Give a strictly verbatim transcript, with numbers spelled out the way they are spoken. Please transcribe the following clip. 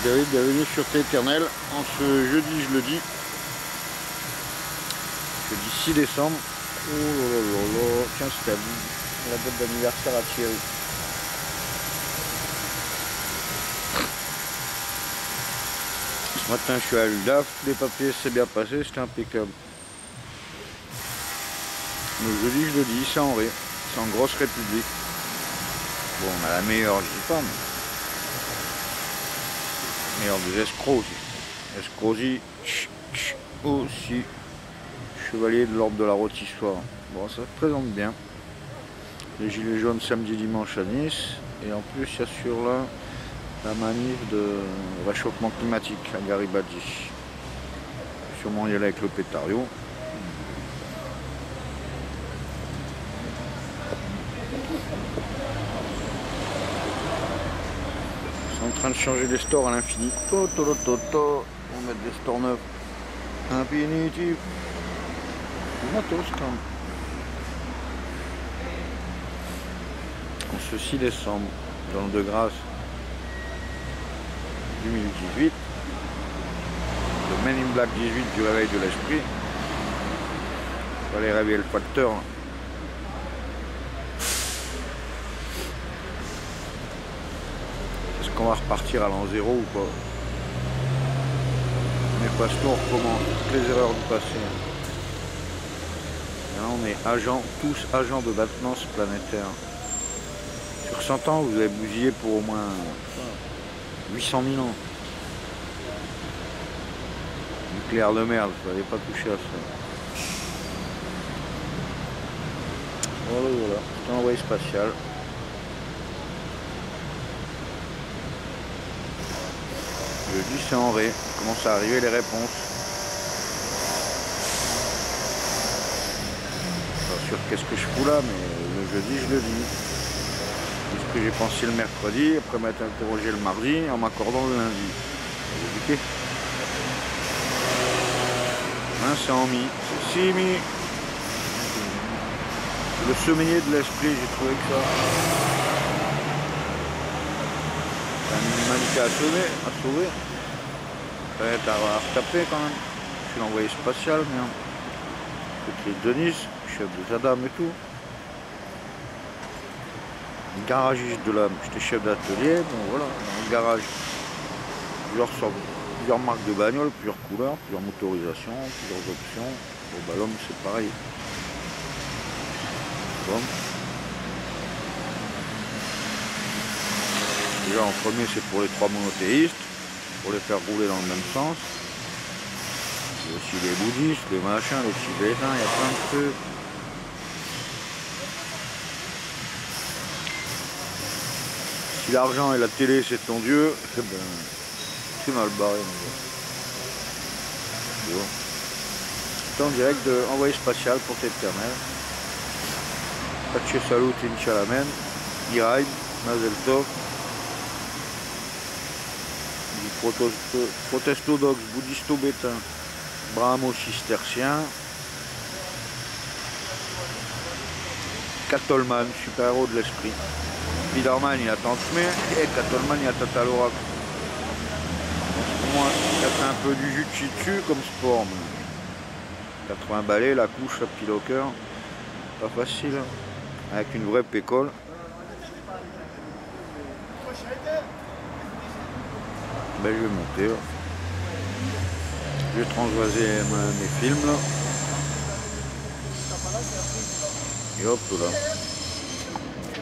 Bienvenue, bienvenue sur T Éternel en ce jeudi, je le dis, jeudi six décembre. Oh là là là là, tiens, c'était la date d'anniversaire à Thierry. Ce matin, je suis à l'U D A F, les papiers s'est bien passé, c'était impeccable. Le jeudi, je le dis, c'est en ré, c'est en grosse république. Bon, on a la meilleure, je dis pas, mais meilleur des escrocs aussi. Escrocs aussi. Chevalier de l'ordre de la rôtissoire. Bon, ça se présente bien. Les gilets jaunes samedi dimanche à Nice. Et en plus, il y a sur là la manif de réchauffement climatique à Garibaldi. Sûrement y aller avec le pétario. Ils sont en train de changer les stores à l'infini. To, to, to, to, to. On va mettre des stores neufs. Infinitif. Matos quand même. En ce six décembre, dans le de grâce deux mille dix-huit, le Men in Black dix-huit du réveil de l'esprit. On va aller réveiller le facteur. Est-ce qu'on va repartir à l'an zéro ou pas? Mais parce qu'on recommence toutes les erreurs du passé. Là, on est agents, tous agents de maintenance planétaire. Sur cent ans, vous avez bousillé pour au moins huit cent mille ans. Nucléaire de merde, vous n'allez pas toucher à ça. Voilà, voilà, c'est un envoyé spatial. Je dis c'est en ré, commence à arriver les réponses. Pas sûr qu'est-ce que je fous là, mais le jeudi je le dis. Ce que j'ai pensé le mercredi, après m'être interrogé le mardi, en m'accordant le lundi. Vous avez hein, c'est en mi, c'est si mi. Le sommeiller de l'esprit, j'ai trouvé que ça. C'est un humanité à sauver, à sauver. Ça va être à retaper quand même. Je suis l'envoyé spatial, merde. C'est Denis, chef des Adam et tout. Garagiste de l'âme, j'étais chef d'atelier, bon voilà, dans le garage. Plusieurs sortes, plusieurs marques de bagnoles, plusieurs couleurs, plusieurs motorisations, plusieurs options. Bon bah l'homme c'est pareil. Bon. Déjà en premier c'est pour les trois monothéistes, pour les faire rouler dans le même sens. Il y a aussi les bouddhistes, les machins, les tibétains, il y a plein de trucs. Si l'argent et la télé c'est ton dieu, eh ben, c'est mal barré. Bon. C'est en direct de envoyé spatial pour T-Éternel. Pace salut, Inchalamen, Iraï, Mazel Tov. Protestodox, bouddhisto-bétain, brahmo-cistercien, Catolman, super-héros de l'esprit. Spiderman il a Tantsmé et Catolman il a Tatalorak. Pour moi, c'est un peu du jujitsu comme sport. Mais quatre-vingts balais, la couche, la pile au cœur. Pas facile. Hein. Avec une vraie pécole. Ben, je vais monter. Là. Je vais transvaser mes films là. Et hop là.